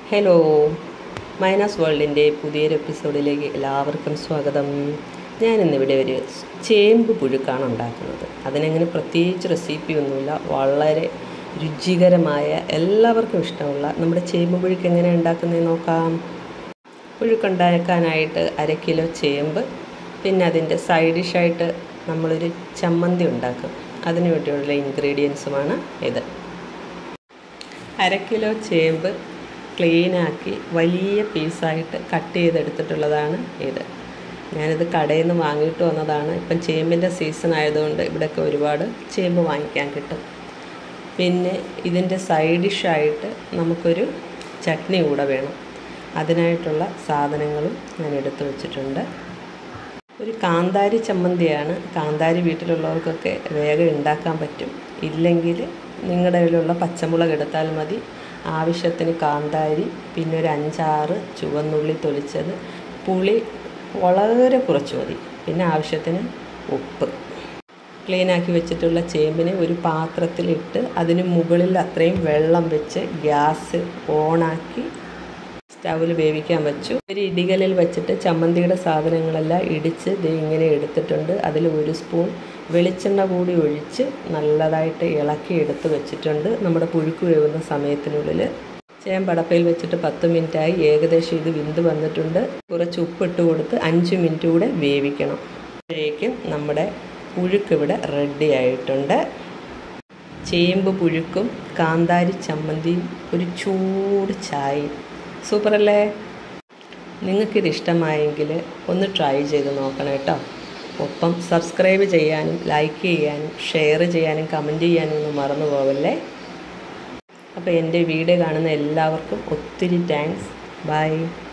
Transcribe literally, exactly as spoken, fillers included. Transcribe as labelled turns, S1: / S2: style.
S1: Hello, Mina's വേൾഡിൻ്റെ പുതിയൊരു എപ്പിസോഡിലേക്ക് എല്ലാവർക്കും സ്വാഗതം. ഞാനിന്നിവിടെ ഒരു ചേമ്പ് പുഴുക്കാണ് ഉണ്ടാക്കുന്നത്. അതിനങ്ങനെ പ്രത്യേകിച്ച് റെസിപ്പിയൊന്നുമില്ല. വളരെ രുചികരമായ, എല്ലാവർക്കും ഇഷ്ടമുള്ള നമ്മുടെ ചേമ്പ് പുഴുക്ക് എങ്ങനെയാണ് ഉണ്ടാക്കുന്നതെന്ന് നോക്കാം. പുഴുക്കുണ്ടാക്കാനായിട്ട് അര കിലോ ചേമ്പ്, പിന്നെ അതിൻ്റെ സൈഡ് ഡിഷായിട്ട് നമ്മളൊരു ചമ്മന്തി ഉണ്ടാക്കും. അതിന് വേണ്ടിയുള്ള ഇൻഗ്രീഡിയൻസുമാണ് ഇത്. അര കിലോ ചേമ്പ് ക്ലീനാക്കി വലിയ പീസായിട്ട് കട്ട് ചെയ്തെടുത്തിട്ടുള്ളതാണ് ഇത്. ഞാനിത് കടയിൽ നിന്ന് വാങ്ങിയിട്ട് വന്നതാണ്. ഇപ്പം ചേമ്പിൻ്റെ സീസൺ ആയതുകൊണ്ട് ഇവിടെയൊക്കെ ഒരുപാട് ചേമ്പ് വാങ്ങിക്കാൻ കിട്ടും. പിന്നെ ഇതിൻ്റെ സൈഡ് ഡിഷായിട്ട് നമുക്കൊരു ചട്നി കൂടെ വേണം. അതിനായിട്ടുള്ള സാധനങ്ങളും ഞാൻ എടുത്തു വച്ചിട്ടുണ്ട്. ഒരു കാന്താരി ചമ്മന്തിയാണ്. കാന്താരി വീട്ടിലുള്ളവർക്കൊക്കെ വേഗം ഉണ്ടാക്കാൻ പറ്റും. ഇല്ലെങ്കിൽ നിങ്ങളുടെ കയ്യിലുള്ള പച്ചമുളക് എടുത്താൽ മതി. ആവശ്യത്തിന് കാന്താരി, പിന്നെ ഒരു അഞ്ചാറ് ചുവന്നുള്ളി തൊലിച്ചത്, പുളി വളരെ കുറച്ച് മതി, പിന്നെ ആവശ്യത്തിന് ഉപ്പ്. ക്ലീനാക്കി വെച്ചിട്ടുള്ള ചേമ്പിനെ ഒരു പാത്രത്തിലിട്ട് അതിന് മുകളിൽ അത്രയും വെള്ളം വെച്ച് ഗ്യാസ് ഓണാക്കി സ്റ്റൗവിൽ വേവിക്കാൻ വെച്ചു. ഒരു ഇടികലിൽ വെച്ചിട്ട് ചമ്മന്തിയുടെ സാധനങ്ങളെല്ലാം ഇടിച്ച് ദേ ഇങ്ങനെ എടുത്തിട്ടുണ്ട്. അതിൽ ഒരു സ്പൂൺ വെളിച്ചെണ്ണ കൂടി ഒഴിച്ച് നല്ലതായിട്ട് ഇളക്കി എടുത്ത് വെച്ചിട്ടുണ്ട്. നമ്മുടെ പുഴുക്ക് വേവുന്ന സമയത്തിനുള്ളിൽ ചേമ്പടപ്പയിൽ വെച്ചിട്ട് പത്ത് മിനിറ്റായി. ഏകദേശം ഇത് വെന്ത് വന്നിട്ടുണ്ട്. കുറച്ച് ഉപ്പിട്ട് കൊടുത്ത് അഞ്ച് മിനിറ്റ് കൂടെ വേവിക്കണം. അപ്പോഴേക്കും നമ്മുടെ പുഴുക്കിവിടെ റെഡി ആയിട്ടുണ്ട്. ചേമ്പ് പുഴുക്കും കാന്താരി ചമ്മന്തിയും ഒരു ചൂട് ചായയും സൂപ്പറല്ലേ? നിങ്ങൾക്കിത് ഇഷ്ടമായെങ്കിൽ ഒന്ന് ട്രൈ ചെയ്ത് നോക്കണം കേട്ടോ. ഒപ്പം സബ്സ്ക്രൈബ് ചെയ്യാനും ലൈക്ക് ചെയ്യാനും ഷെയർ ചെയ്യാനും കമൻറ്റ് ചെയ്യാനും ഒന്നും മറന്നു പോവല്ലേ. അപ്പോൾ എൻ്റെ വീഡിയോ കാണുന്ന എല്ലാവർക്കും ഒത്തിരി താങ്ക്സ്. ബൈ.